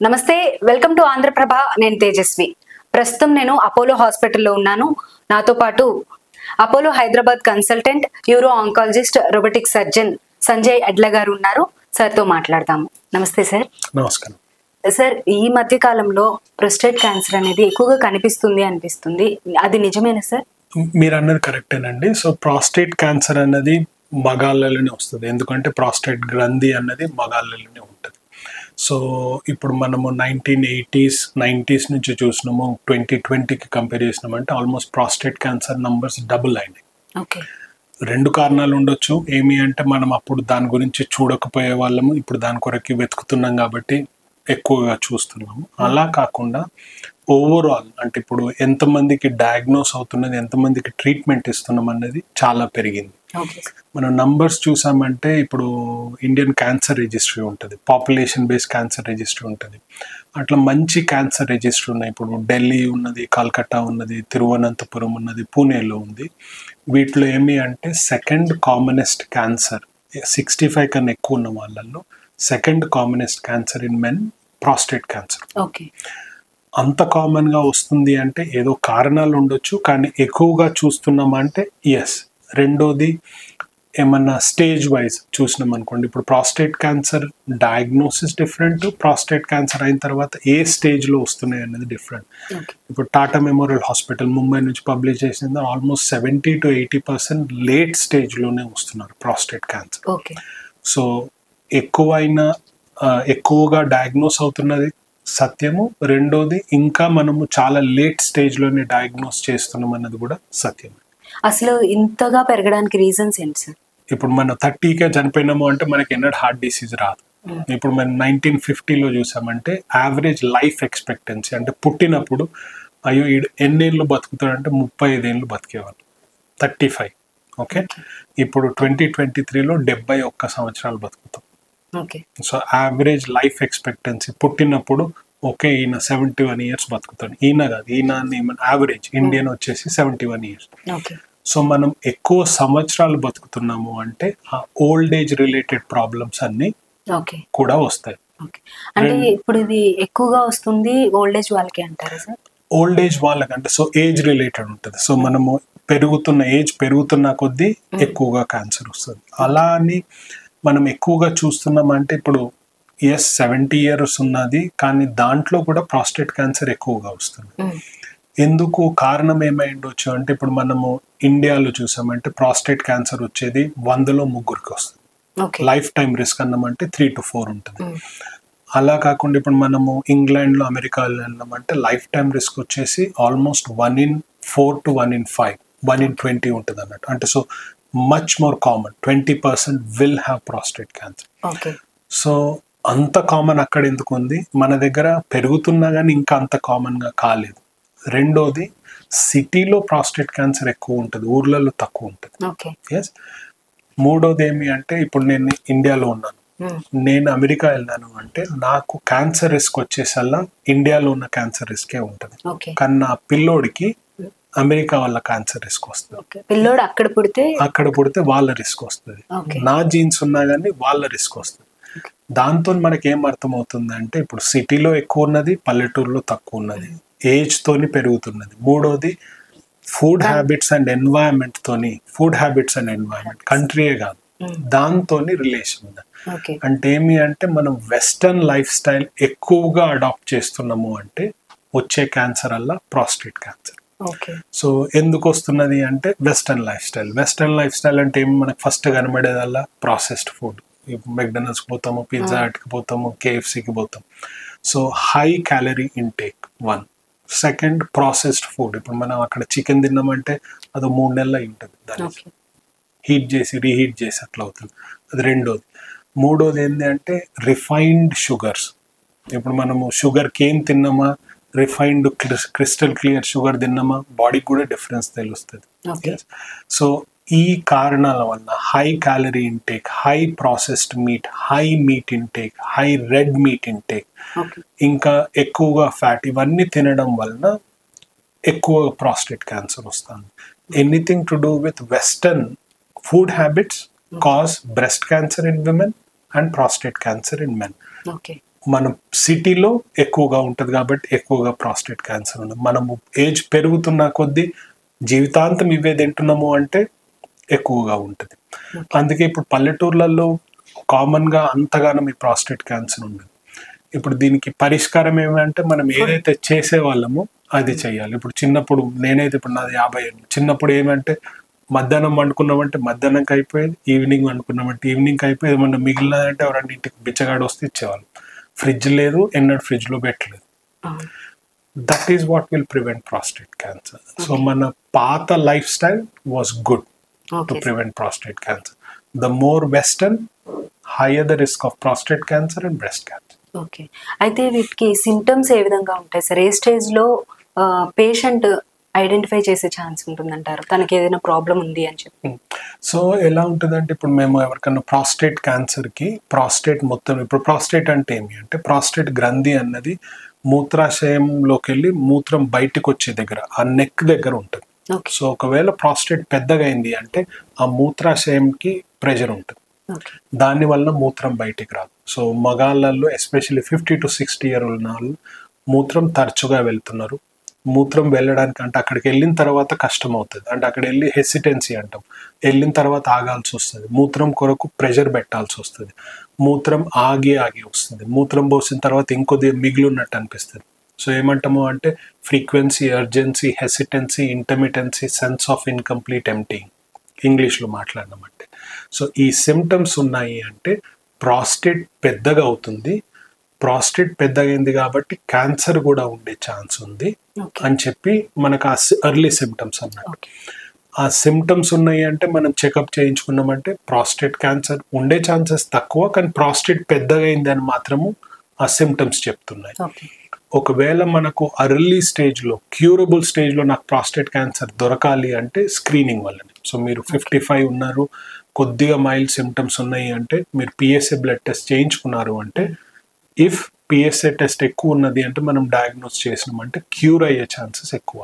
నమస్తే, welcome to Andhraprabha. నేను తేజస్వి. ప్రస్తుతం నేను అపోలో హాస్పిటల్లో ఉన్నాను. నాతో పాటు Apollo Hyderabad consultant, uro oncologist, robotic surgeon Sanjay Adla garu ఉన్నారు. సార్తో మాట్లాడదాము. నమస్తే సార్. నమస్కారం సార్, ఈ మధ్య కాలంలో ప్రొస్టేట్ క్యాన్సర్ అనేది ఎక్కువగా అనిపిస్తుంది. అది నిజమేనా సార్? మీరు అన్నది కరెక్టేనండి. సో ప్రాస్టేట్ క్యాన్సర్ అన్నది మగాళ్ళలోనే వస్తుంది, ఎందుకంటే ప్రాస్టేట్ గ్రంథి అన్నది మగాళ్ళలోనే ఉంటుంది. సో ఇప్పుడు మనము 1980s 90s నుంచి చూసినాము, 2020కి కంపేర్ చేసినామంటే almost prostate cancer numbers double అయినాయి. ఓకే. రెండు కారణాలు ఉండొచ్చు. ఏమి అంటే మనం అప్పుడు దాని గురించి చూడకపోయే వాళ్ళము, ఇప్పుడు దాని కొరకు వెతుకుతున్నాం కాబట్టి ఎక్కువగా చూస్తున్నాము. అలా కాకుండా ఓవరాల్ అంటే ఇప్పుడు ఎంతమందికి డయాగ్నోస్ అవుతున్నది, ఎంతమందికి ట్రీట్మెంట్ ఇస్తున్నాం అన్నది చాలా పెరిగింది. మనం నంబర్స్ చూసామంటే ఇప్పుడు ఇండియన్ క్యాన్సర్ రిజిస్ట్రీ ఉంటుంది, పాపులేషన్ బేస్డ్ క్యాన్సర్ రిజిస్ట్రీ ఉంటుంది. అట్లా మంచి క్యాన్సర్ రిజిస్ట్రీ ఉన్నాయి. ఇప్పుడు ఢిల్లీ ఉన్నది, కల్కట్టా ఉన్నది, తిరువనంతపురం ఉన్నది, పూణేలో ఉంది. వీటిలో ఏమి అంటే సెకండ్ కామనెస్ట్ క్యాన్సర్ 65 కన్నా ఎక్కువ ఉన్న వాళ్ళల్లో second commonest cancer in men prostate cancer. Okay. అంత కామన్గా వస్తుంది అంటే ఏదో కారణాలు ఉండొచ్చు, కానీ ఎక్కువగా చూస్తున్నామా అంటే ఎస్. రెండోది ఏమన్నా స్టేజ్ వైజ్ చూసినాం అనుకోండి, ఇప్పుడు prostate cancer diagnosis different, prostate cancer అయిన తర్వాత ఏ స్టేజ్లో వస్తున్నాయి అనేది డిఫరెంట్. ఇప్పుడు టాటా మెమోరియల్ హాస్పిటల్ ముంబై నుంచి పబ్లిష్ చేసింది, ఆల్మోస్ట్ 70 to 80% లేట్ స్టేజ్లోనే వస్తున్నారు ప్రాస్టేట్ క్యాన్సర్. ఓకే. సో ఎక్కువగా డయాగ్నోస్ అవుతున్నది సత్యము. రెండోది ఇంకా మనము చాలా లేట్ స్టేజ్లోనే డయాగ్నోస్ చేస్తున్నాం అన్నది కూడా సత్యం. అసలు ఇంతగా పెరగడానికి రీజన్స్ ఏంటి సార్? ఇప్పుడు మనం 30కే చనిపోయినాము అంటే మనకి ఎన్నడూ హార్ట్ డిసీజ్ రాదు. ఇప్పుడు మనం 1950లో చూసామంటే యావరేజ్ లైఫ్ ఎక్స్పెక్టెన్సీ అంటే పుట్టినప్పుడు అయ్యో ఎన్నేళ్ళు బతుకుతాడంటే 35 ఏళ్ళు బతికేవాళ్ళు, 35. ఓకే. ఇప్పుడు 2023లో 71 సంవత్సరాలు బతుకుతాం. సో యావరేజ్ లైఫ్ ఎక్స్పెక్టెన్సీ పుట్టినప్పుడు ఓకే ఈయన 71 years బతుకుతాడు, ఈయన కాదు, ఈయన యావరేజ్ ఇండియన్ వచ్చేసి 71 years. సో మనం ఎక్కువ సంవత్సరాలు బతుకుతున్నాము అంటే ఆ ఓల్డ్ ఏజ్ రిలేటెడ్ ప్రాబ్లమ్స్ అన్ని కూడా వస్తాయి. అంటే ఇప్పుడు ఇది ఎక్కువగా వస్తుంది ఓల్డ్ ఏజ్ వాళ్ళకి అంటారా సార్? ఓల్డ్ ఏజ్ వాళ్ళకంటే సో ఏజ్ రిలేటెడ్ ఉంటుంది. సో మనము ఏజ్ పెరుగుతున్న కొద్దీ ఎక్కువగా క్యాన్సర్ వస్తుంది. అలా అని మనం ఎక్కువగా చూస్తున్నామంటే ఇప్పుడు 70 years ఉన్నది, కానీ దాంట్లో కూడా ప్రాస్టేట్ క్యాన్సర్ ఎక్కువగా వస్తుంది. ఎందుకు కారణం ఏమై ఉండొచ్చు అంటే ఇప్పుడు మనము ఇండియాలో చూసామంటే ప్రాస్టేట్ క్యాన్సర్ వచ్చేది 100లో 3 వస్తుంది. లైఫ్ టైం రిస్క్ అన్నామంటే 3 to 4 ఉంటుంది. అలా కాకుండా ఇప్పుడు మనము ఇంగ్లాండ్లో, అమెరికాలో వెళ్ళామంటే లైఫ్ టైం రిస్క్ వచ్చేసి almost 1 in 4 to 1 in 5, 1 in 20 ఉంటుంది అన్నట్టు. అంటే so much more common, 20% will have prostate cancer. So అంత కామన్ అక్కడ ఎందుకు ఉంది, మన దగ్గర పెరుగుతున్నా కానీ ఇంకా అంత కామన్గా కాలేదు. రెండోది సిటీలో ప్రాస్టేట్ క్యాన్సర్ ఎక్కువ ఉంటుంది, ఊర్లలో తక్కువ ఉంటుంది. ఎస్. మూడోది ఏమి అంటే ఇప్పుడు నేను ఇండియాలో ఉన్నాను, నేను అమెరికా వెళ్ళాను అంటే నాకు క్యాన్సర్ రిస్క్ వచ్చేసల్లా ఇండియాలో ఉన్న క్యాన్సర్ రిస్కే ఉంటుంది, కానీ నా పిల్లోడికి అమెరికా వాళ్ళ క్యాన్సర్ రిస్క్ వస్తుంది. పిల్లోడు అక్కడ పుడితే వాళ్ళ రిస్క్ వస్తుంది. నా జీన్స్ ఉన్నా కానీ వాళ్ళ రిస్క్ వస్తుంది. దాంతో మనకి ఏం అర్థమవుతుంది అంటే ఇప్పుడు సిటీలో ఎక్కువ ఉన్నది, పల్లెటూరులో తక్కువ ఉన్నది, ఏజ్ తోని పెరుగుతున్నది. మూడోది ఫుడ్ హ్యాబిట్స్ అండ్ ఎన్వైరన్మెంట్ కంట్రీయే కాదు, దాంతోని రిలేషన్ ఉంది. అంటే ఏమి అంటే మనం వెస్టర్న్ లైఫ్ స్టైల్ ఎక్కువగా అడాప్ట్ చేస్తున్నాము అంటే వచ్చే క్యాన్సర్ అలా ప్రాస్టేట్ క్యాన్సర్. సో ఎందుకు వస్తున్నది అంటే వెస్టర్న్ లైఫ్ స్టైల్ అంటే ఏమి మనకు ఫస్ట్ కనబడేదల్లా ప్రాసెస్డ్ ఫుడ్. మెక్డొనాల్డ్స్కి పోతాము, పిజ్జా హట్కి పోతాము, KFCకి పోతాం. So high calorie intake 1. Second processed food. ఇప్పుడు మనం అక్కడ చికెన్ తిన్నామంటే అది 3 నెలలు అయి ఉంటుంది, దాన్ని హీట్ చేసి రీహీట్ చేసి అట్లా అవుతుంది, అది రెండోది. మూడోది ఏంటి అంటే రిఫైన్డ్ షుగర్స్. ఇప్పుడు మనము షుగర్ కేన్ తిన్నామా, రిఫైన్డ్ క్రిస్టల్ క్లియర్ షుగర్ తిన్నామా, బాడీకి కూడా డిఫరెన్స్ తెలుస్తుంది. సో ఈ కారణాల వల్ల high calorie intake, high processed meat, high meat intake, high red meat intake, ఇంకా ఎక్కువగా ఫ్యాట్, ఇవన్నీ తినడం వలన ఎక్కువ ప్రాస్టేట్ క్యాన్సర్ వస్తుంది. Anything to do with western food habits cause breast cancer in women and prostate cancer in men. మన సిటీలో ఎక్కువగా ఉంటుంది కాబట్టి ఎక్కువగా ప్రాస్టేట్ క్యాన్సర్ ఉంది. మనము ఏజ్ పెరుగుతున్న కొద్దీ జీవితాంతం ఇవే తింటున్నాము అంటే ఎక్కువగా ఉంటుంది. అందుకే ఇప్పుడు పల్లెటూర్లలో కామన్గా అంతగానో మీ ప్రాస్టేట్ క్యాన్సర్ ఉండదు. ఇప్పుడు దీనికి పరిష్కారం ఏమంటే మనం ఏదైతే చేసేవాళ్ళమో అది చేయాలి. ఇప్పుడు చిన్నప్పుడు నేనైతే ఇప్పుడు నాది 50 ఏళ్ళు, చిన్నప్పుడు ఏమంటే మధ్యాహ్నం వండుకున్నామంటే మధ్యాహ్నంకి అయిపోయేది, ఈవినింగ్ వండుకున్నామంటే ఈవినింగ్కి అయిపోయేది. ఏమన్నా మిగిలినదంటే ఎవరన్నా ఇంటికి బిచ్చగాడు వస్తే ఇచ్చేవాళ్ళు. ఫ్రిడ్జ్ లేదు, ఎన్నడూ ఫ్రిడ్జ్లో పెట్టలేదు. That is what will prevent prostate cancer. So మన పాత lifestyle was good to prevent prostate cancer. The more western, higher the risk of prostate cancer and breast cancer. Okay, అయితే వీటికి సిమ్టమ్స్ ఏ విధంగా ఉంటాయి సార్? ఏ స్టేజ్లో patient identify చేసే chance ఉంటుందంటారు తనకి ఏదైనా ప్రాబ్లం ఉంది అని చెప్పి? సో ఎలా ఉంటుందంటే ఇప్పుడు మేము ఎవరికన్నా ప్రాస్టేట్ క్యాన్సర్కి ప్రాస్టేట్ మొత్తం, ఇప్పుడు ప్రాస్టేట్ అంటే ఏమి అంటే ప్రాస్టేట్ గ్రంథి అన్నది మూత్రాశయంలోకి వెళ్ళి మూత్రం బయటకు వచ్చే దగ్గర ఆ నెక్ దగ్గర ఉంటుంది. సో ఒకవేళ ప్రాస్టేట్ పెద్దగా అయింది అంటే ఆ మూత్రాశయంకి ప్రెషర్ ఉంటుంది, దానివల్ల మూత్రం బయటికి రాదు. సో మగాళ్ళల్లో ఎస్పెషల్లీ 50 to 60 years ఉన్న వాళ్ళు మూత్రం తరచుగా వెళ్తున్నారు. మూత్రం వెళ్ళడానికి అంటే అక్కడికి వెళ్ళిన తర్వాత కష్టం అవుతుంది, అంటే అక్కడ వెళ్ళి హెసిటెన్సీ అంటాం, వెళ్ళిన తర్వాత ఆగాల్సి వస్తుంది, మూత్రం కొరకు ప్రెషర్ పెట్టాల్సి వస్తుంది, మూత్రం ఆగి వస్తుంది, మూత్రం పోసిన తర్వాత ఇంకొద్దిగా మిగిలి ఉన్నట్టు అనిపిస్తుంది. సో ఏమంటాము అంటే frequency, urgency, hesitancy, intermittency, sense of incomplete emptying, ఇంగ్లీష్లో మాట్లాడినామంటే. సో ఈ సిమ్టమ్స్ ఉన్నాయి అంటే ప్రాస్టేట్ పెద్దగా అవుతుంది, ప్రాస్టేట్ పెద్దగైంది కాబట్టి క్యాన్సర్ కూడా ఉండే ఛాన్స్ ఉంది అని చెప్పి మనకు ఆ ఎర్లీ సిమ్టమ్స్ అన్నట్టు. ఆ సిమ్టమ్స్ ఉన్నాయి అంటే మనం చెకప్ చేయించుకున్నామంటే ప్రాస్టేట్ క్యాన్సర్ ఉండే ఛాన్సెస్ తక్కువ, కానీ ప్రాస్టేట్ పెద్దగా అయింది అని మాత్రము ఆ సిమ్టమ్స్ చెప్తున్నాయి. ఒకవేళ మనకు అర్లీ స్టేజ్లో, క్యూరబుల్ స్టేజ్లో నాకు ప్రాస్టేట్ క్యాన్సర్ దొరకాలి అంటే స్క్రీనింగ్ వల్లనే. సో మీరు 55 ఉన్నారు, కొద్దిగా మైల్డ్ సిమ్టమ్స్ ఉన్నాయి అంటే మీరు పిఎస్ఏ బ్లడ్ టెస్ట్ చేయించుకున్నారు అంటే, ఇఫ్ పిఎస్ఏ టెస్ట్ ఎక్కువ ఉన్నది అంటే మనం డయాగ్నోస్ చేసినామంటే క్యూర్ అయ్యే ఛాన్సెస్ ఎక్కువ.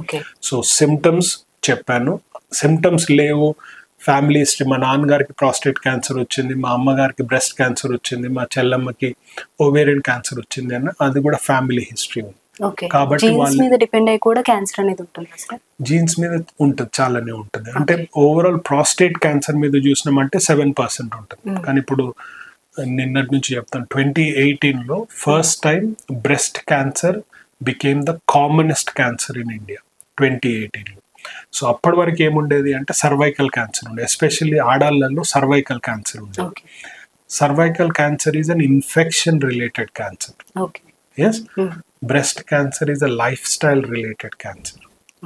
సో సిమ్టమ్స్ చెప్పాను, సిమ్టమ్స్ లేవు, ఫ్యామిలీ హిస్టరీ, మా నాన్నగారికి ప్రాస్టేట్ క్యాన్సర్ వచ్చింది, మా అమ్మగారికి బ్రెస్ట్ క్యాన్సర్ వచ్చింది, మా చెల్లమ్మకి ఓవేరియన్ క్యాన్సర్ వచ్చింది అన్న అది కూడా ఫ్యామిలీ హిస్టరీ ఉంది. కాబట్టి జీన్స్ మీద డిపెండ్ అయ్యి కూడా క్యాన్సర్ అనేది ఉంటుంది సార్? జీన్స్ మీద ఉంటుంది, చాలానే ఉంటుంది. అంటే ఓవరాల్ ప్రాస్టేట్ క్యాన్సర్ మీద చూసినామంటే 7% ఉంటుంది. కానీ ఇప్పుడు నిన్నటి నుంచి చెప్తాను, 2018లో first time breast cancer became the commonest cancer in India 2018లో. సో అప్పటి వరకు ఏముండేది అంటే సర్వైకల్ క్యాన్సర్ ఉండే, ఎస్పెషల్లీ ఆడాళ్ళల్లో సర్వైకల్ క్యాన్సర్ ఉండేది. Cervical cancer is an infection related cancer. Yes, breast cancer is a lifestyle related cancer.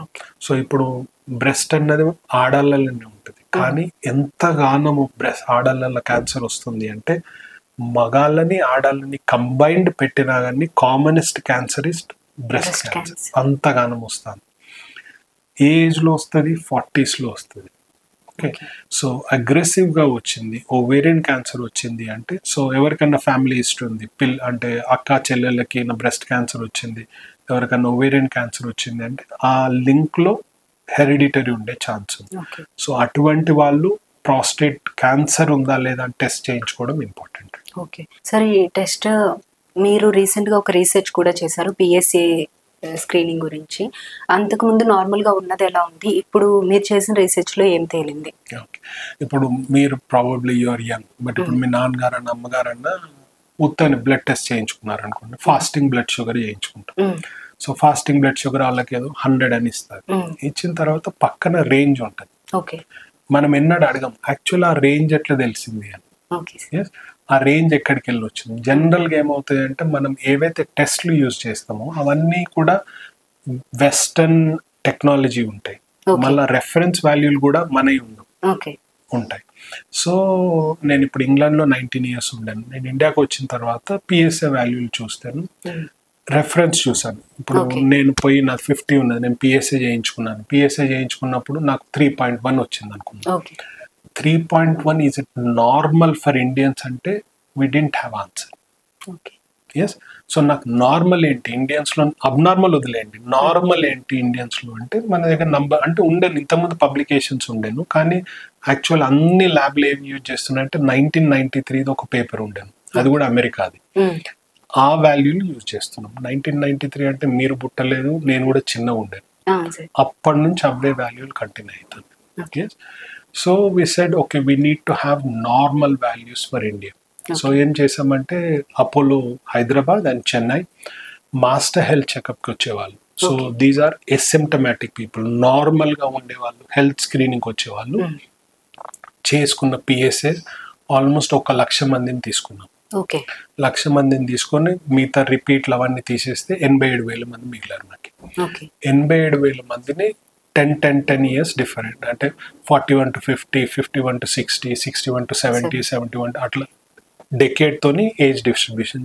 So ఇప్పుడు breast అన్నది ఆడాళ్ళలోనే ఉంటుంది, కానీ ఎంతగానో బ్రెస్ట్ ఆడాళ్ళ క్యాన్సర్ వస్తుంది అంటే మగాళ్ళని ఆడాళ్ళని కంబైన్డ్ పెట్టినా కానీ commonest cancer is breast cancer. అంతగానం వస్తుంది. ఏజ్లో వస్తుంది, 40sలో వస్తుంది. ఓకే, సో అగ్రెసివ్గా వచ్చింది, ఓవేరియన్ క్యాన్సర్ వచ్చింది అంటే, సో ఎవరికన్నా ఫ్యామిలీ హిస్టరీ ఉంది, అంటే అక్క చెల్లెళ్ళకి నా బ్రెస్ట్ క్యాన్సర్ వచ్చింది, ఎవరికన్నా ఓవేరియన్ క్యాన్సర్ వచ్చింది అంటే ఆ లింక్లో హెరిడిటరీ ఉండే ఛాన్స్ ఉంది. సో అటువంటి వాళ్ళు ప్రాస్టేట్ క్యాన్సర్ ఉందా లేదా టెస్ట్ చేయించుకోవడం ఇంపార్టెంట్. ఓకే సార్, ఈ టెస్ట్ మీరు రీసెంట్గా ఒక రీసెర్చ్ కూడా చేశారు పిఎస్ఏ స్క్రీనింగ్ గురించి. అంతకుముందు నార్మల్గా ఉన్నది ఎలా ఉంది, ఇప్పుడు మీరు చేసిన రీసెర్చ్లో ఏం తేలింది? ఓకే, ఇప్పుడు మీరు ప్రాబబ్లీ యువర్ యంగ్, బట్ ఇప్పుడు మీ నాన్నగారన్నా అమ్మగారన్నా ఉత్తని బ్లడ్ టెస్ట్ చేయించుకున్నారు అనుకోండి, ఫాస్టింగ్ బ్లడ్ షుగర్ చేయించుకుంటారు. సో ఫాస్టింగ్ బ్లడ్ షుగర్ వాళ్ళకి ఏదో 100 అని ఇస్తారు. ఇచ్చిన తర్వాత పక్కన రేంజ్ ఉంటుంది. ఓకే, మనం ఎన్నడూ అడగం యాక్చువల్ ఆ రేంజ్ ఎట్లా తెలిసింది అని. ఆ రేంజ్ ఎక్కడికి వెళ్ళి వచ్చింది. జనరల్గా ఏమవుతుంది అంటే మనం ఏవైతే టెస్ట్లు యూజ్ చేస్తామో అవన్నీ కూడా వెస్టర్న్ టెక్నాలజీ ఉంటాయి, మళ్ళీ రెఫరెన్స్ వాల్యూలు కూడా మనవి ఉంటాయి. సో నేను ఇప్పుడు ఇంగ్లాండ్లో 19 years ఉండాను, నేను ఇండియాకి వచ్చిన తర్వాత పిఎస్ఏ వాల్యూలు చూస్తాను, రెఫరెన్స్ చూసాను. ఇప్పుడు నేను పోయి నాకు 50 ఉన్నది, నేను పిఎస్ఏ చేయించుకున్నాను. పిఎస్ఏ చేయించుకున్నప్పుడు నాకు 3.1 వచ్చింది అనుకున్నాను. 3.1 is it normal for Indians అంటే we didn't have answer. Yes, so నాకు నార్మల్ ఏంటి ఇండియన్స్లో, అబ్నార్మల్ వదిలేండి, నార్మల్ ఏంటి ఇండియన్స్లో అంటే మన దగ్గర నంబర్ అంటే ఉండేది. ఇంతకుముందు పబ్లికేషన్స్ ఉండేను, కానీ యాక్చువల్ అన్ని ల్యాబ్లు ఏం యూజ్ చేస్తున్నాయంటే 1993 ఒక పేపర్ ఉండేను, అది కూడా అమెరికాది. ఆ వాల్యూని యూజ్ చేస్తున్నాం. 1993 అంటే మీరు పుట్టలేదు, నేను కూడా చిన్నగా ఉండేది. అప్పటి నుంచి అవే వాల్యూలు కంటిన్యూ అవుతుంది. Okay, so we said okay we need to have normal values for India. So ఏం చేసామంటే Apollo Hyderabad and Chennai master health చెకప్కి వచ్చేవాళ్ళు. So these are asymptomatic people, నార్మల్గా ఉండేవాళ్ళు, హెల్త్ స్క్రీనింగ్కి వచ్చేవాళ్ళు. చేసుకున్న పిఎస్ఏ ఆల్మోస్ట్ 1,00,000 మందిని తీసుకున్నాం. 1,00,000 మందిని తీసుకొని మిగతా రిపీట్లు అవన్నీ తీసేస్తే 87,000 మంది మిగిలారు మనకి. 87,000 మందిని 10 years డిఫరెంట్, అంటే 41 to 50, 51 to 60, 61 to 70, 71 అట్లా డెకేడ్ తోని ఏజ్ డిస్ట్రిబ్యూషన్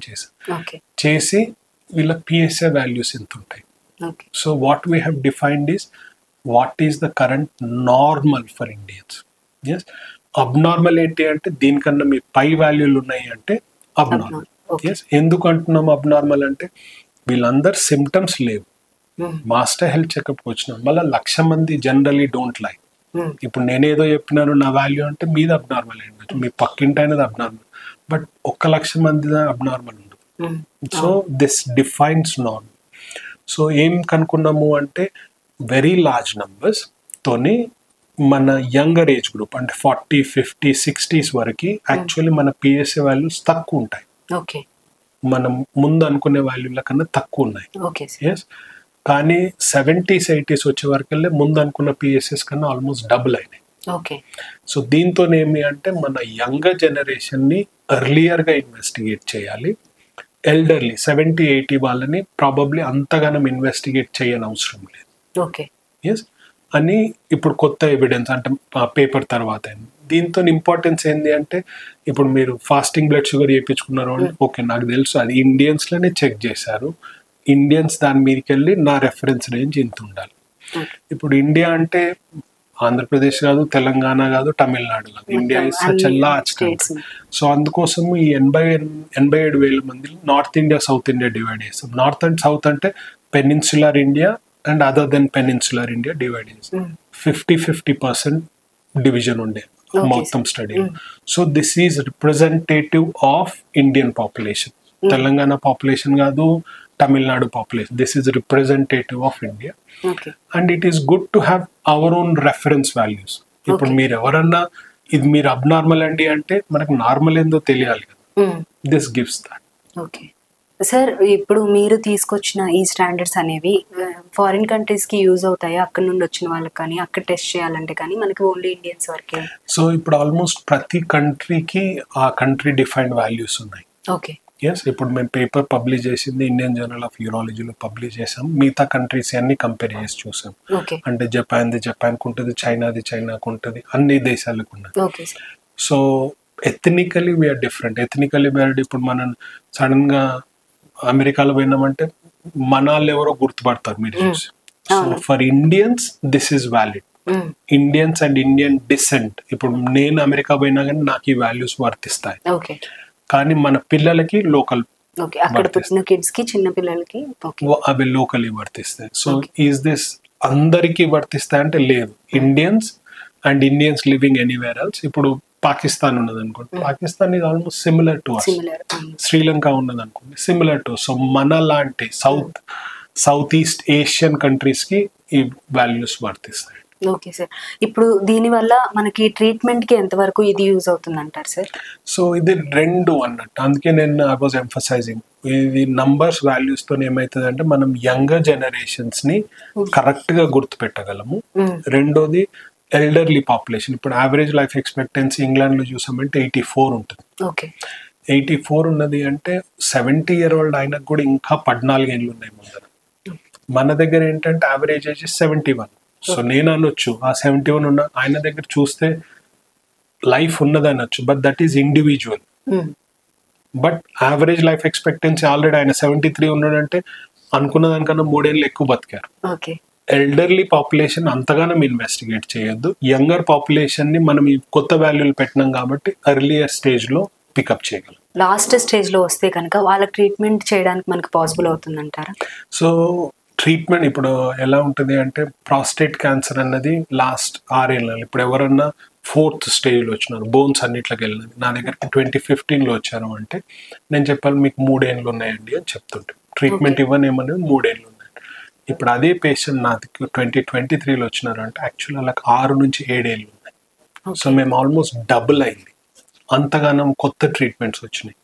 చేసి వీళ్ళ పిఎస్ఏ వాల్యూస్ ఎంత ఉంటాయి. So what we have defined is what is the current normal for Indians. Yes, abnormal ఏంటి అంటే దీనికన్నా మీ పై వాల్యూలు ఉన్నాయి అంటే అబ్నార్మల్. ఎస్, ఎందుకు అంటున్నాం అబ్నార్మల్ అంటే వీళ్ళందరు సిమ్టమ్స్ లేవు, మాస్టర్ హెల్త్ చెకప్కి వచ్చినాం. మళ్ళీ 1,00,000 మంది జనరలీ డోంట్ లైక్. ఇప్పుడు నేనేదో చెప్పినాను నా వాల్యూ అంటే మీది అబ్నార్మల్ అయ్యిండొచ్చు, మీ పక్కింటి అయినది అబ్నార్మల్, బట్ 1,00,000 మంది అబ్నార్మల్ ఉండదు. So this defines normal. So ఏం కనుక్కున్నాము అంటే వెరీ లార్జ్ నంబర్స్ తోని మన యంగర్ ఏజ్ గ్రూప్ అంటే 40, 50, 60s వరకు యాక్చువల్లీ మన పిఎస్ఏ వాల్యూస్ తక్కువ ఉంటాయి. మనం ముందు అనుకునే వాల్యూల కన్నా తక్కువ ఉన్నాయి. ఎస్, కానీ 70s, 80s వచ్చే వరకెళ్ళి ముందు అనుకున్న పిఎస్ఎస్ కన్నా ఆల్మోస్ట్ డబుల్ అయినాయి. సో దీంతో ఏమి అంటే మన యంగర్ జనరేషన్ని ఎర్లియర్గా ఇన్వెస్టిగేట్ చేయాలి. ఎల్డర్లీ 70, 80 వాళ్ళని ప్రాబబ్లీ అంతగానం ఇన్వెస్టిగేట్ చేయని అవసరం లేదు. ఎస్ అని ఇప్పుడు కొత్త ఎవిడెన్స్ అంటే పేపర్ తర్వాత దీంతో ఇంపార్టెన్స్ ఏంటి అంటే ఇప్పుడు మీరు ఫాస్టింగ్ బ్లడ్ షుగర్ చేయించుకున్నారు అంటే ఓకే నాకు తెలుసు అది ఇండియన్స్లోనే చెక్ చేశారు, ఇండియన్స్ దాని మీదకి వెళ్ళి నా రెఫరెన్స్ రేంజ్ ఇంత ఉండాలి. ఇప్పుడు ఇండియా అంటే ఆంధ్రప్రదేశ్ కాదు, తెలంగాణ కాదు, తమిళనాడు కాదు, India is such a large country. So అందుకోసం ఈ 87,000 మంది north India, south India divide చేస్తాం. నార్త్ అండ్ సౌత్ అంటే peninsular India and other than peninsular India divide చేస్తాం. 50% డివిజన్ ఉండే మొత్తం study. So this is representative of Indian population. Telangana population కాదు, Tamil Nadu population. This is representative of India and it is good to have our own reference values. ఇప్పుడు మీరు ఎవరన్నా ఇది మీరు abnormal అండి అంటే మనకు నార్మల్ ఏందో తెలియాలి కదా. This gives that. Okay sir, ఇప్పుడు మీరు తీసుకొచ్చిన ఈ స్టాండర్డ్స్ అనేవి ఫారిన్ కంట్రీస్కి యూజ్ అవుతాయి, అక్కడ నుండి వచ్చిన వాళ్ళకి కానీ అక్కడ టెస్ట్ చేయాలంటే కానీ మనకి ఓన్లీ ఇండియన్స్ వరకే? సో ఇప్పుడు ఆల్మోస్ట్ ప్రతి కంట్రీకి ఆ కంట్రీ డిఫైన్డ్ వాల్యూస్ ఉన్నాయి. ఎస్, ఇప్పుడు మేము పేపర్ పబ్లిష్ చేసింది ఇండియన్ జర్నల్ ఆఫ్ యూరాలజీలో పబ్లిష్ చేసాం. మిగతా కంట్రీస్ అన్ని కంపేర్ చేసి చూసాం. అంటే జపాన్కి ఉంటుంది, చైనాకు ఉంటుంది, అన్ని దేశాలకు ఉన్నది. So ethnically we are different. Ethnically we are ఇప్పుడు మనం సడన్గా అమెరికాలో పోయినామంటే మన వాళ్ళు ఎవరో గుర్తుపడతారు మీరు చూసి. So for Indians this is valid. Indians and Indian descent, ఇప్పుడు నేను అమెరికా పోయినా కానీ నాకు ఈ వాల్యూస్ వర్తిస్తాయి. కానీ మన పిల్లలకి లోకల్ చిన్న పిల్లలకి అవి లోకలీ వర్తిస్తాయి. సో ఈజ్ దిస్ అందరికీ వర్తిస్తాయి అంటే లేదు. Indians and Indians living anywhere else. ఇప్పుడు పాకిస్తాన్ ఉన్నది అనుకోండి, Pakistan is almost similar to us. Sri Lanka ఉన్నది అనుకోండి, సిమిలర్ టు. సో మన లాంటి సౌత్ ఈస్ట్ ఏషియన్ కంట్రీస్ కి ఈ వాల్యూస్ వర్తిస్తాయి. ఓకే సార్, ఇప్పుడు దీనివల్ల మనకి ట్రీట్మెంట్ కి ఎంతవరకు ఇది యూజ్ అవుతుంది అంటారు సార్? సో ఇది రెండు అన్నట్టు, అందుకే నేను ఐ వాజ్ ఎంఫసైజింగ్ ఇది నంబర్స్ వాల్యూస్ తో ఏమవుతుంది అంటే మనం యంగర్ జనరేషన్స్ ని కరెక్ట్ గా గుర్తుపెట్టగలము. రెండోది ఎల్డర్లీ పాపులేషన్. ఇప్పుడు యావరేజ్ లైఫ్ ఎక్స్పెక్టెన్సీ ఇంగ్లాండ్ లో చూసామంటే 84 ఉంటుంది. 84 ఉన్నది అంటే 70-year-old ఆయనకు కూడా ఇంకా 14 ఏళ్ళు ఉన్నాయి ముందర. మన దగ్గర ఏంటంటే యావరేజ్ ఏజ్ 71. సో నేను అనొచ్చు ఆ 71 ఉన్న ఆయన దగ్గర చూస్తే లైఫ్ ఉన్నది అనొచ్చు, but that is individual. But average life expectancy already ఆయన 73 ఉన్నాడంటే అనుకున్న దానికన్నా 3 ఏళ్ళు ఎక్కువ బతికారు. ఎల్డర్లీ పాపులేషన్ అంతగానం ఇన్వెస్టిగేట్ చేయొద్దు. యంగర్ పాపులేషన్ ని మనం ఈ కొత్త వాల్యూలు పెట్టినాం కాబట్టి ఎర్లియర్ స్టేజ్ లో పికప్ చేయగలం. లాస్ట్ స్టేజ్ లో వస్తే కనుక వాళ్ళకి ట్రీట్మెంట్ చేయడానికి మనకు పాసిబుల్ అవుతుందంటారా? సో ట్రీట్మెంట్ ఇప్పుడు ఎలా ఉంటుంది అంటే ప్రాస్టేట్ క్యాన్సర్ అన్నది లాస్ట్ 6 ఏళ్ళు. ఇప్పుడు ఎవరన్నా 4th స్టేజ్లో వచ్చినారు, బోన్స్ అన్నిట్లోకి వెళ్ళినది, నా దగ్గరికి 2015లో వచ్చారు అంటే నేను చెప్పాలి మీకు 3 ఏళ్ళు ఉన్నాయండి అని చెప్తుంటే, ట్రీట్మెంట్ ఇవ్వనేమనేది 3 ఏళ్ళు ఉన్నాయి. ఇప్పుడు అదే పేషెంట్ నా దగ్గర 2023లో వచ్చినారు అంటే యాక్చువల్ వాళ్ళకి 6 నుంచి 7 ఏళ్ళు ఉన్నాయి. సో మేము ఆల్మోస్ట్ డబుల్ అయింది. అంతగానం కొత్త ట్రీట్మెంట్స్ వచ్చినాయి,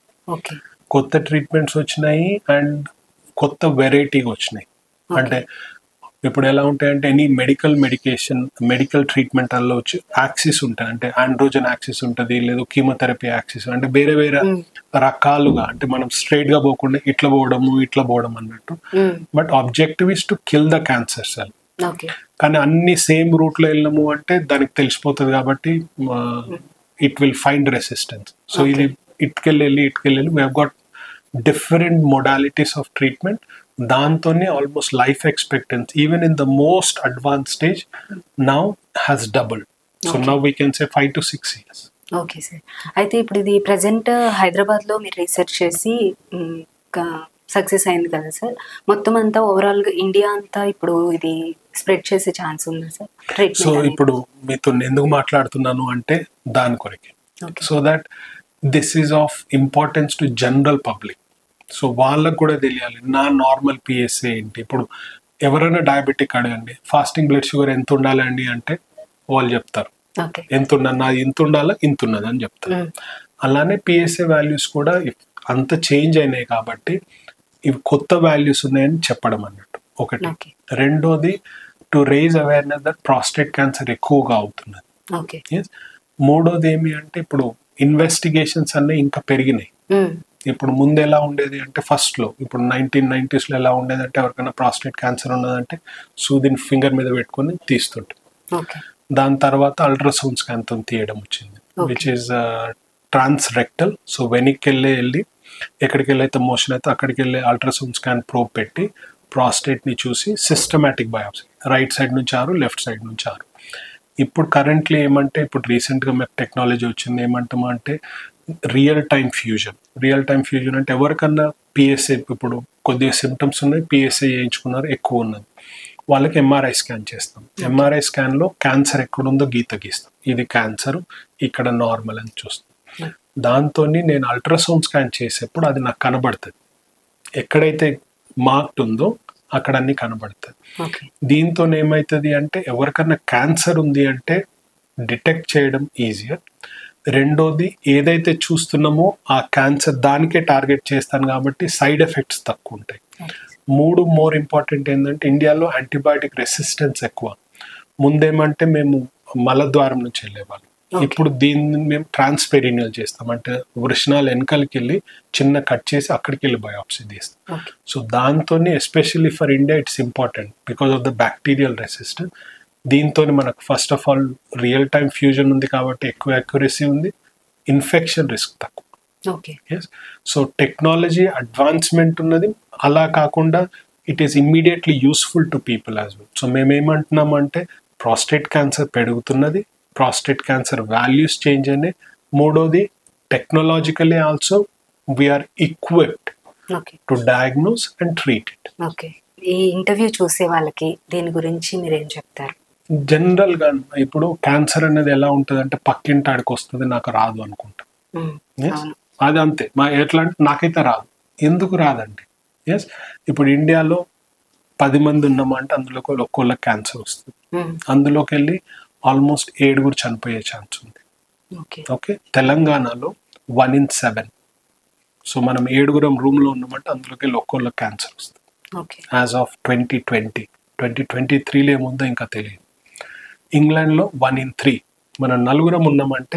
అండ్ కొత్త వెరైటీగా వచ్చినాయి. అంటే ఇప్పుడు ఎలా ఉంటాయంటే ఎనీ మెడికల్ ట్రీట్మెంట్ అలా వచ్చి యాక్సిస్ ఉంటాయి, అంటే ఆండ్రోజన్ యాక్సిస్ ఉంటుంది, లేదా కీమోథెరపీ యాక్సిస్, అంటే వేరే వేరే రకాలుగా, అంటే మనం స్ట్రైట్ గా పోకుండా ఇట్లా పోవడం అన్నట్టు. But objective is to kill the cancer cell. కానీ అన్ని సేమ్ రూట్ లో వెళ్ళినాము అంటే దానికి తెలిసిపోతుంది, కాబట్టి it will find resistance. So ఇది ఇటుకెళ్ళి we have got different modalities of treatment. దాంతోనే almost life expectancy even in the most advance stage now has doubled. So now we can say 5 to 6 years. Okay sir. అయితే ఇప్పుడు ఇది present హైదరాబాద్లో మీరు research చేసి success అయింది కదా sir, మొత్తం అంతా ఓవరాల్గా ఇండియా అంతా ఇప్పుడు ఇది స్ప్రెడ్ చేసే ఛాన్స్ ఉందా సార్? సో ఇప్పుడు మీతో ఎందుకు మాట్లాడుతున్నాను అంటే దాని కొరకే, so that this is of importance to general public. So వాళ్ళకు కూడా తెలియాలి నా నార్మల్ పిఎస్ఏ ఏంటి. ఇప్పుడు ఎవరైనా డయాబెటిక్ అడగండి, ఫాస్టింగ్ బ్లడ్ షుగర్ ఎంత ఉండాలండి అంటే వాళ్ళు చెప్తారు ఎంత ఉండాలా, ఇంత ఉన్నది అని చెప్తారు. అలానే పిఎస్ఏ వాల్యూస్ కూడా అంత చేంజ్ అయినాయి కాబట్టి ఇవి కొత్త వాల్యూస్ ఉన్నాయని చెప్పడం అన్నట్టు ఒకటి. రెండోది to raise awareness that prostate cancer ఎక్కువగా అవుతున్నది. మూడోది ఏమి అంటే ఇప్పుడు ఇన్వెస్టిగేషన్స్ అన్నీ ఇంకా పెరిగినాయి. ఇప్పుడు ముందు ఎలా ఉండేది అంటే ఫస్ట్లో, ఇప్పుడు 1990s ఎలా ఉండేది అంటే ఎవరికైనా ప్రాస్టేట్ క్యాన్సర్ ఉన్నదంటే సూదిని ఫింగర్ మీద పెట్టుకొని తీస్తుంటే, దాని తర్వాత అల్ట్రాసౌండ్ స్కాన్ తో తీయడం వచ్చింది, which is transrectal. So వెనక్కి వెళ్ళి ఎక్కడికి వెళ్ళైతే మోషన్ అయితే అక్కడికి వెళ్ళి అల్ట్రాసౌండ్ స్కాన్ ప్రోబ్ పెట్టి ప్రాస్టేట్ని చూసి సిస్టమాటిక్ బయాప్సీ, రైట్ సైడ్ నుంచి 6, లెఫ్ట్ సైడ్ నుంచి 6. ఇప్పుడు కరెంట్లీ ఏమంటే ఇప్పుడు రీసెంట్గా మీకు టెక్నాలజీ వచ్చింది, ఏమంటామా అంటే రియల్ టైమ్ ఫ్యూజన్ అంటే ఎవరికన్నా పిఎస్ఏ ఇప్పుడు కొద్దిగా సిమ్టమ్స్ ఉన్నాయి, పిఎస్ఏ చేయించుకున్నారు, ఎక్కువ ఉన్నది, వాళ్ళకి ఎంఆర్ఐ స్కాన్ చేస్తాం. ఎంఆర్ఐ స్కాన్లో క్యాన్సర్ ఎక్కడుందో గీత గీస్తాం, ఇది క్యాన్సర్, ఇక్కడ నార్మల్ అని చూస్తాం. దాంతో నేను అల్ట్రాసౌండ్ స్కాన్ చేసేప్పుడు అది నాకు కనబడుతుంది, ఎక్కడైతే మార్క్డ్ ఉందో అక్కడ అన్ని కనబడుతుంది. దీంతో ఏమవుతుంది అంటే ఎవరికన్నా క్యాన్సర్ ఉంది అంటే డిటెక్ట్ చేయడం ఈజియర్. రెండోది ఏదైతే చూస్తున్నామో ఆ క్యాన్సర్ దానికే టార్గెట్ చేస్తాను కాబట్టి సైడ్ ఎఫెక్ట్స్ తక్కువ ఉంటాయి. మోర్ ఇంపార్టెంట్ ఏంటంటే ఇండియాలో యాంటీబయాటిక్ రెసిస్టెన్స్ ఎక్కువ. ముందేమంటే మేము మలద్వారం నుంచి వెళ్ళేవాళ్ళం, ఇప్పుడు దీన్ని మేము ట్రాన్స్పెరినియల్ చేస్తాం, అంటే వృషణాలు వెనకలికి వెళ్ళి చిన్న కట్ చేసి అక్కడికి వెళ్ళి బయాప్సీ తీస్తాం. సో దాంతో especially for India it's important because of the bacterial resistance. దీంతో మనకు first of all real time fusion ఉంది కాబట్టి ఎక్కువ అక్యురసీ ఉంది, ఇన్ఫెక్షన్ రిస్క్ తక్కువ. సో టెక్నాలజీ అడ్వాన్స్మెంట్ ఉన్నది, అలా కాకుండా it is immediately useful to people as well. So మేమేమంటున్నామంటే ప్రాస్టేట్ క్యాన్సర్ పెరుగుతున్నది, ప్రాస్టేట్ క్యాన్సర్ వాల్యూస్ చేంజ్ అయినాయి. మూడోది technologically also we are equipped to diagnose and treat it. ఈ ఇంటర్వ్యూ చూసే వాళ్ళకి దీని గురించి మీరేం చెప్తారు? జనరల్గా ఇప్పుడు క్యాన్సర్ అనేది ఎలా ఉంటుంది అంటే పక్కింటి ఆడికి వస్తుంది, నాకు రాదు అనుకుంటా. అది అంతే, ఎట్లా అంటే నాకైతే రాదు. ఎందుకు రాదండి? ఎస్, ఇప్పుడు ఇండియాలో 10 మంది ఉన్నామంటే అందులో ఒక్కొక్కళ్ళకి క్యాన్సర్ వస్తుంది, అందులోకి వెళ్ళి ఆల్మోస్ట్ 7 చనిపోయే ఛాన్స్ ఉంది. ఓకే, తెలంగాణలో 1 in 7. సో మనం 7 రూమ్లో ఉన్నామంటే అందులోకి వెళ్ళి ఒక్కొక్కళ్ళకి క్యాన్సర్ వస్తుంది. యాజ్ ఆఫ్ 2020, 2023లో ఏముందో ఇంకా తెలియదు. ఇంగ్లాండ్లో 1 in 3. మనం 4 ఉన్నామంటే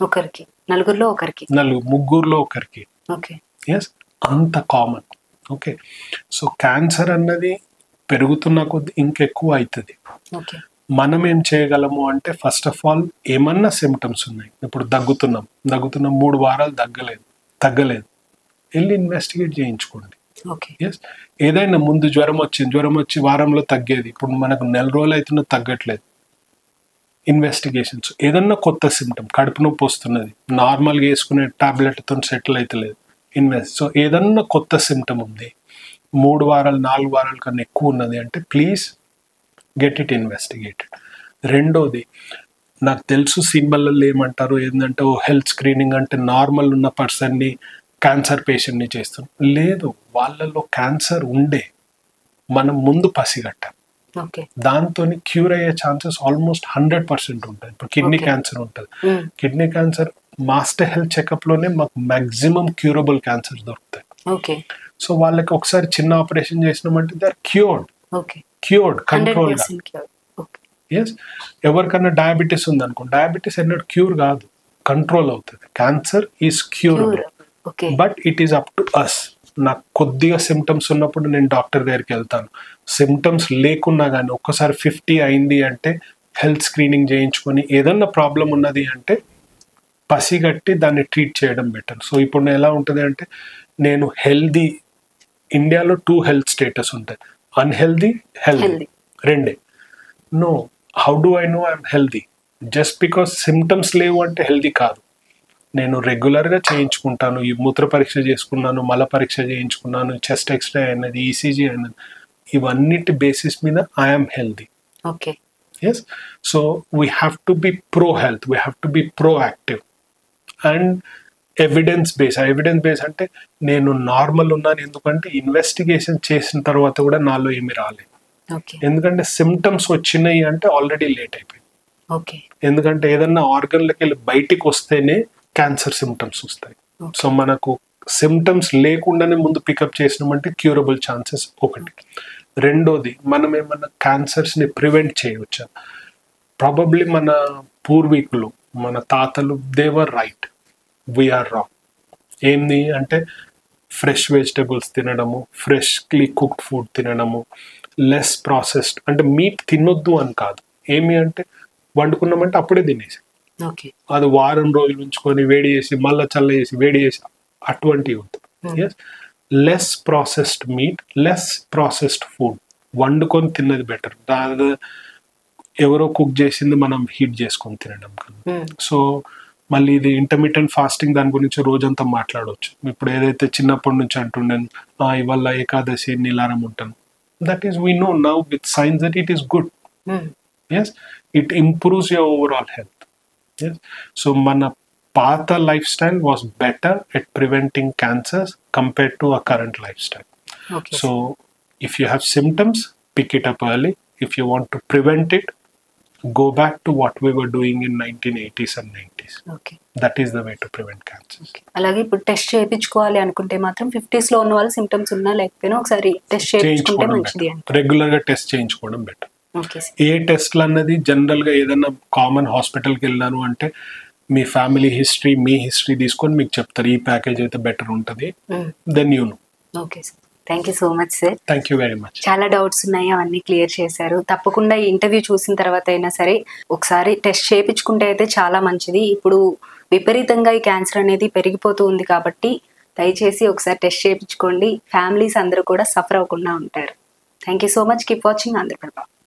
ముగ్గురులో ఒకరికి. ఎస్, అంత కామన్. ఓకే, సో క్యాన్సర్ అన్నది పెరుగుతున్న కొద్ది ఇంకెక్కువ అవుతుంది. మనం ఏం చేయగలము అంటే ఫస్ట్ ఆఫ్ ఆల్ ఏమన్నా సిమ్టమ్స్ ఉన్నాయి, ఇప్పుడు దగ్గుతున్నాం 3 వారాలు తగ్గలేదు, వెళ్ళి ఇన్వెస్టిగేట్ చేయించుకోండి. ఎస్, ఏదైనా ముందు జ్వరం వచ్చి వారంలో తగ్గేది, ఇప్పుడు మనకు 4 రోజులు అవుతున్నా తగ్గట్లేదు. ఇన్వెస్టిగేషన్స్, ఏదన్నా కొత్త సిమ్టమ్, కడుపు నొప్పి వస్తున్నది, నార్మల్గా వేసుకునే టాబ్లెట్తో సెటిల్ అవుతలేదు, సో ఏదన్నా కొత్త సిమ్టమ్ ఉంది, 3 వారాలు 4 వారాల కన్నా ఎక్కువ ఉన్నది అంటే ప్లీజ్ గెట్ ఇట్ ఇన్వెస్టిగేటెడ్. రెండోది, నాకు తెలుసు సినిమాలలో ఏమంటారు ఏంటంటే హెల్త్ స్క్రీనింగ్ అంటే నార్మల్ ఉన్న పర్సన్ని క్యాన్సర్ పేషెంట్ని చేస్తాం. లేదు, వాళ్ళలో క్యాన్సర్ ఉండే మనం ముందు పసిగట్టాం, ఓకే దాంతో క్యూర్ అయ్యే ఛాన్సెస్ ఆల్మోస్ట్ 100% ఉంటుంది. ఇప్పుడు కిడ్నీ క్యాన్సర్ ఉంటుంది, కిడ్నీ క్యాన్సర్ మాస్టర్ హెల్త్ చెకప్లోనే మాకు మ్యాక్సిమం క్యూరబుల్ క్యాన్సర్ దొరుకుతాయి. ఓకే సో వాళ్ళకి ఒకసారి చిన్న ఆపరేషన్ చేసినామంటే they are cured, okay control. 100% cure. Okay yes, ఎవరికన్నా డయాబెటీస్ ఉందనుకో, డయాబెటీస్ ఎన్నడూ క్యూర్ కాదు, కంట్రోల్ అవుతుంది. Cancer is curable, okay but it is up to us. నాకు కొద్దిగా సిమ్టమ్స్ ఉన్నప్పుడు నేను డాక్టర్ దగ్గరికి వెళ్తాను. సిమ్టమ్స్ లేకున్నా కానీ ఒక్కసారి 50 అయింది అంటే హెల్త్ స్క్రీనింగ్ చేయించుకొని ఏదన్నా ప్రాబ్లం ఉన్నది అంటే పసిగట్టి దాన్ని ట్రీట్ చేయడం బెటర్. సో ఇప్పుడు ఎలా ఉంటుంది అంటే నేను హెల్దీ, ఇండియాలో 2 హెల్త్ స్టేటస్ ఉంటాయి, అన్హెల్దీ, హెల్దీ, రెండే. No, how do I know I'm healthy? Just because symptoms లేవు అంటే హెల్దీ కాదు. నేను రెగ్యులర్గా చేయించుకుంటాను, ఈ మూత్ర పరీక్ష చేసుకున్నాను, మల పరీక్ష చేయించుకున్నాను, చెస్ట్ ఎక్స్రే అయినది, ఈసీజీ అయినది, ఇవన్నిటి బేసిస్ మీద I'm healthy. Okay yes, so we have to be pro health, we have to be proactive and evidence base. Evidence base అంటే నేను నార్మల్ ఉన్నాను ఎందుకంటే ఇన్వెస్టిగేషన్ చేసిన తర్వాత కూడా నాలో ఏమి రాలేదు. ఓకే ఎందుకంటే సిమ్టమ్స్ వచ్చినాయి అంటే ఆల్రెడీ లేట్ అయిపోయింది. ఓకే ఎందుకంటే ఏదన్నా ఆర్గన్లకి వెళ్ళి బయటికి వస్తేనే క్యాన్సర్ సిమ్టమ్స్ వస్తాయి. సో మనకు సిమ్టమ్స్ లేకుండానే ముందు పికప్ చేసినామంటే క్యూరబుల్ ఛాన్సెస్ ఒకటి. రెండోది, మనం ఏమన్నా క్యాన్సర్స్ని ప్రివెంట్ చేయవచ్చా? ప్రాబబ్లీ మన పూర్వీకులు, మన తాతలు, దేవర్ రైట్, వీఆర్ రాంగ్. ఏంది అంటే ఫ్రెష్ వెజిటబుల్స్ తినడము, ఫ్రెష్లీ కుక్డ్ ఫుడ్ తినడము, లెస్ ప్రాసెస్డ్. అంటే మీట్ తినొద్దు అని కాదు, ఏమి అంటే వండుకున్నామంటే అప్పుడే తినేసి ఓకే అది వారం రోజులు ఉంచుకొని వేడి చేసి మళ్ళీ చల్ల చేసి వేడి చేసి అటువంటివి ఉంటుంది. Yes, less processed meat, less processed food, వండుకొని తిన్నది బెటర్. దాని ఎవరో కుక్ చేసింది మనం హీట్ చేసుకొని తినడం కన్నా. సో మళ్ళీ ఇది ఇంటర్మీడియట్ ఫాస్టింగ్, దాని గురించి రోజంతా మాట్లాడవచ్చు. ఇప్పుడు ఏదైతే చిన్నప్పటి నుంచి అంటుండేను ఇవాళ ఏకాదశి నీలారం ఉంటాను, that is we know now with science that it is good. Yes, it improves your overall health. Yes. So mana pata lifestyle was better at preventing cancers compared to our current lifestyle. Okay. So if you have symptoms, pick it up early. If you want to prevent it, go back to what we were doing in 1980s and 90s. Okay. That is the way to prevent cancers. అలాగే ఇప్పుడు test చేయించుకోవాలి అనుకుంటే మాత్రం 50s లో ఉన్న వాళ్ళు symptoms ఉన్నా లేకపోయినా ఒకసారి టెస్ట్ చేయించుకుంటే మంచిది అంటే రెగ్యులర్గా టెస్ట్ చేయించుకోవడం బెటర్. ఓకే ఏ టెస్ట్లు అన్నది జనరల్గా ఏదైనా కామన్ హాస్పిటల్కి వెళ్ళాను అంటే మీ ఫ్యామిలీ హిస్టరీ, మీ హిస్టరీ తీసుకొని మీకు చెప్తారు ఈ ప్యాకేజ్ అయితే బెటర్ ఉంటుంది, then you know. Okay sir, thank you so much sir. Thank you very much. చాలా డౌట్స్ ఉన్నాయి, అవన్నీ క్లియర్ చేశారు. తప్పకుండా ఈ ఇంటర్వ్యూ చూసిన తర్వాత అయినా సరే ఒకసారి టెస్ట్ చేయించుకుంటే అయితే చాలా మంచిది. ఇప్పుడు విపరీతంగా ఈ క్యాన్సర్ అనేది పెరిగిపోతూ ఉంది కాబట్టి దయచేసి ఒకసారి టెస్ట్ చేయించుకోండి. ఫ్యామిలీస్ అందరూ కూడా సఫర్ అవ్వకుండా ఉంటారు. Thank you so much. Keep watching Andhraprabha.